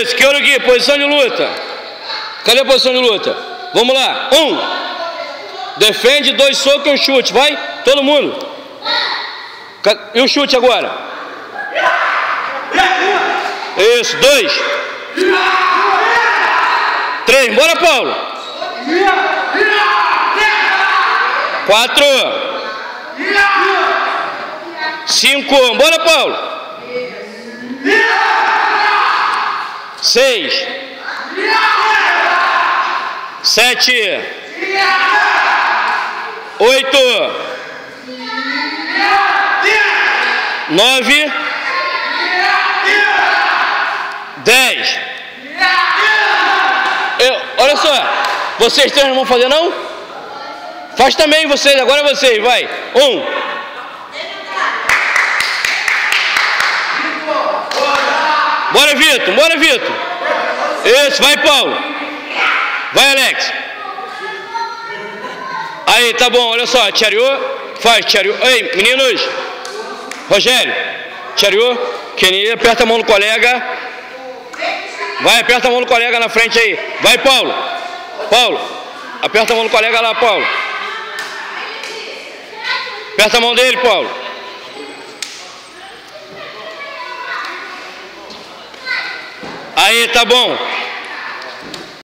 Esquerdo aqui, posição de luta. Cadê a posição de luta? Vamos lá. 1. Defende, 2 socos e um chute. Vai, todo mundo. E o chute agora. Isso, 2. 3, bora, Paulo. 4. 5, bora, Paulo. 6. 7. 8. 9. 10. Olha só, vocês três não vão fazer não? Faz também vocês, agora vocês, vai. 1. Bora, Vitor, bora, Vitor. Isso, vai, Paulo. Vai, Alex. Aí, tá bom, olha só, tchariou, faz, tchariou. Ei, meninos. Rogério, tchariou, Kenny, aperta a mão do colega. Vai, aperta a mão do colega na frente aí. Vai, Paulo. Paulo, aperta a mão do colega lá, Paulo. Aperta a mão dele, Paulo. Aí, tá bom.